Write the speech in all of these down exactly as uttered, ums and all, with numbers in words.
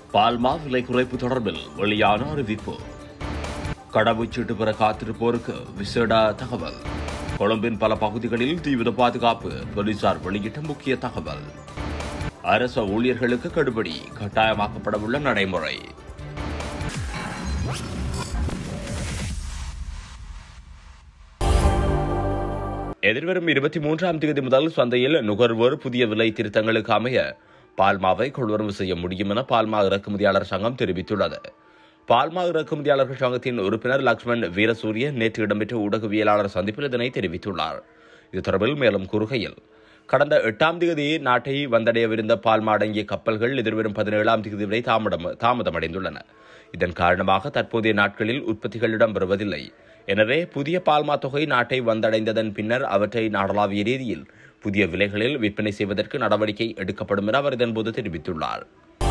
பால்மா விலை குறைப்பு தொடர்பில் வெளியான அறிவிப்பு. கடவுச்சீட்டு பெற காத்திருப்போருக்கு விசேட தகவல். கொழும்பின் பல பகுதிகளில் தீவிர பாதுகாப்பு, போலீசார் வெளியிட்ட முக்கிய தகவல். அரச ஊழியர்களுக்கு கடுபடி, கட்டாயமாக்கப்படவுள்ள நடைமுறை. எதிர்வரும் இருபத்தி மூன்றாம் தேதி முதல் சந்தையில் நுகர்வோர் புதிய விலை திருத்தங்களுக்கு அமைய பால்மாவை கொள்வரவு செய்ய முடியும் என பால்மா இறக்குமதியாளர் சங்கம் தெரிவித்துள்ளது. பால்மா இறக்குமதியாளர்கள் சங்கத்தின் உறுப்பினர் லக்ஷ்மண் வீரசூரிய நேற்று இடம்பெற்ற ஊடகவியலாளர் சந்திப்பில் இதனை தெரிவித்துள்ளார். இது தொடர்பில் மேலும் கூறுகையில், கடந்த எட்டாம் தேதி நாட்டை வந்தடையவிருந்த பால்மா அடங்கிய கப்பல்கள் எதிர்வரும் பதினேழாம் தேதி வரை தாமதம் தாமதமடைந்துள்ளன. இதன் காரணமாக தற்போதைய நாட்களில் உற்பத்திகள் இடம்பெறுவதில்லை. எனவே புதிய பால்மா தொகை நாட்டை வந்தடைந்ததன் பின்னர் அவற்றை நாடளாவிய ரீதியில் புதிய விலைகளில் விற்பனை செய்வதற்கு நடவடிக்கை எடுக்கப்படும் என அவர் இதன்போது தெரிவித்துள்ளார்.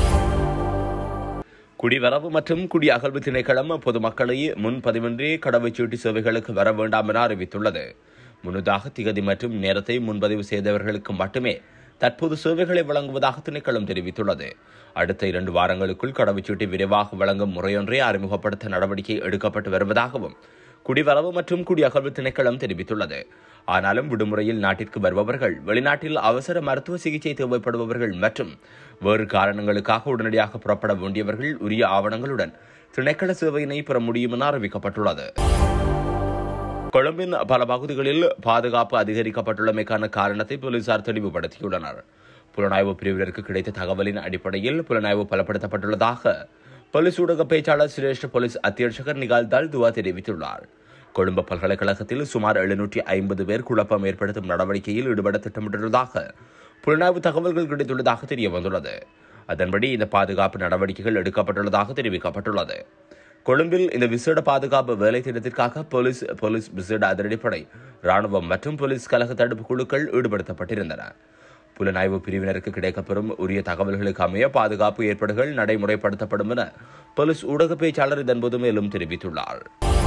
குடிவரவு மற்றும் குடி அகழ்வு திணைக்களம் பொதுமக்களை முன்பதிவின்றி கடவுச்சீட்டு சேவைகளுக்கு வர வேண்டாம் என அறிவித்துள்ளது. முன்னதாக திகதி மற்றும் நேரத்தை முன்பதிவு செய்தவர்களுக்கு மட்டுமே தற்போது சேவைகளை வழங்குவதாக திணைக்களம் தெரிவித்துள்ளது. அடுத்த இரண்டு வாரங்களுக்குள் கடவுச்சீட்டை விரைவாக வழங்கும் முறையொன்றை அறிமுகப்படுத்த நடவடிக்கை எடுக்கப்பட்டு வருவதாகவும் குடிவரவு மற்றும் குடி அகழ்வு திணைக்களம் தெரிவித்துள்ளது. ஆனாலும் விடுமுறையில் நாட்டிற்கு வருபவர்கள், வெளிநாட்டில் அவசர மருத்துவ சிகிச்சை தேவைப்படுபவர்கள் மற்றும் வேறு காரணங்களுக்காக உடனடியாக புறப்பட வேண்டியவர்கள் உரிய ஆவணங்களுடன் திணைக்கள சேவையினை பெற முடியும் என அறிவிக்கப்பட்டுள்ளது. கொழும்பின் பல பகுதிகளில் பாதுகாப்பு அதிகரிக்கப்பட்டுள்ளமைக்கான காரணத்தை போலீசார் தெளிவுபடுத்தியுள்ளனர். புலனாய்வு பிரிவினருக்கு கிடைத்த தகவலின் அடிப்படையில் புலனாய்வு பலப்படுத்தப்பட்டுள்ளதாக போலீஸ் ஊடக பேச்சாளர் சிரேஷ்ட போலீஸ் அத்தியட்சகர் நிகால் தால் துவா தெரிவித்துள்ளார். கொழும்பு பல்கலைக்கழகத்தில் சுமார் எழுநூற்றி ஐம்பது பேர் குழப்பம் ஏற்படுத்தும் நடவடிக்கையில் ஈடுபட திட்டமிட்டுள்ளதாக புலனாய்வு தகவல்கள் கிடைத்துள்ளதாக தெரிய வந்துள்ளது. அதன்படி இந்த பாதுகாப்பு நடவடிக்கைகள் எடுக்கப்பட்டுள்ளதாக தெரிவிக்கப்பட்டுள்ளது. கொழும்பில் இந்த விசேட பாதுகாப்பு வேலை திட்டத்திற்காக போலீஸ் போலீஸ் விசேட அதிரடிப்படை, ராணுவம் மற்றும் போலீஸ் கழக தடுப்பு குழுக்கள் ஈடுபடுத்தப்பட்டிருந்தன. புலனாய்வு பிரிவினருக்கு கிடைக்கப்பெறும் உரிய தகவல்களுக்கு அமைய பாதுகாப்பு ஏற்பாடுகள் நடைமுறைப்படுத்தப்படும் என போலீஸ் ஊடக பேச்சாளர் இதன்போது மேலும் தெரிவித்துள்ளார்.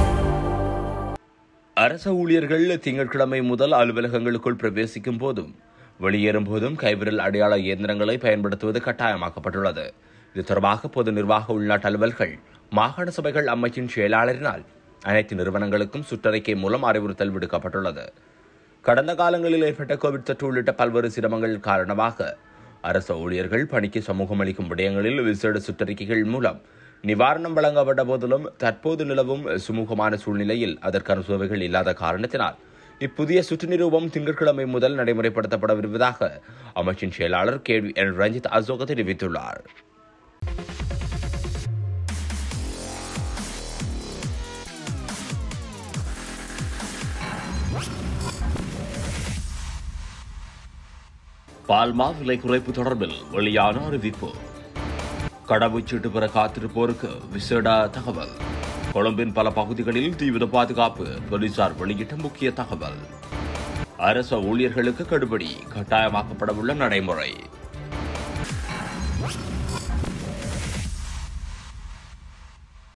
அரச ஊழியர்கள் திங்கட்கிழமை முதல் அலுவலகங்களுக்குள் பிரவேசிக்கும் போதும் வெளியேறும் போதும் கைவிரல் அடையாள இயந்திரங்களை பயன்படுத்துவது கட்டாயமாக்கப்பட்டுள்ளது. இது தொடர்பாக பொது நிர்வாக உள்நாட்டு அலுவல்கள் மாகாண சபைகள் அமைச்சின் செயலாளரினால் அனைத்து நிறுவனங்களுக்கும் சுற்றறிக்கை மூலம் அறிவுறுத்தல் விடுக்கப்பட்டுள்ளது. கடந்த காலங்களில் ஏற்பட்ட கோவிட் தொற்று உள்ளிட்ட பல்வேறு சிரமங்கள் காரணமாக அரச ஊழியர்கள் பணிக்கு சமூகம் அளிக்கும் விடயங்களில் விசேட சுற்றறிக்கைகள் மூலம் நிவாரணம் வழங்கப்பட்ட போதிலும் தற்போது நிலவும் சுமூகமான சூழ்நிலையில் அதற்கான சேவைகள் இல்லாத காரணத்தினால் இப்புதிய சுற்று நிரூபம் திங்கட்கிழமை முதல் நடைமுறைப்படுத்தப்படவிருப்பதாக அமைச்சின் செயலாளர் கே என் ரஞ்சித் அசோக தெரிவித்துள்ளார். பால்மா விலை குறைப்பு தொடர்பில் வெளியான அறிவிப்பு. கடவுச்சீட்டு பெற காத்திருப்போருக்கு விசேட தகவல். கொழும்பின் பல பகுதிகளில் தீவிர பாதுகாப்பு, போலீசார் வெளியிட்ட முக்கிய தகவல். அரச ஊழியர்களுக்கு கடுபடி, கட்டாயமாக்கப்படவுள்ள நடைமுறை.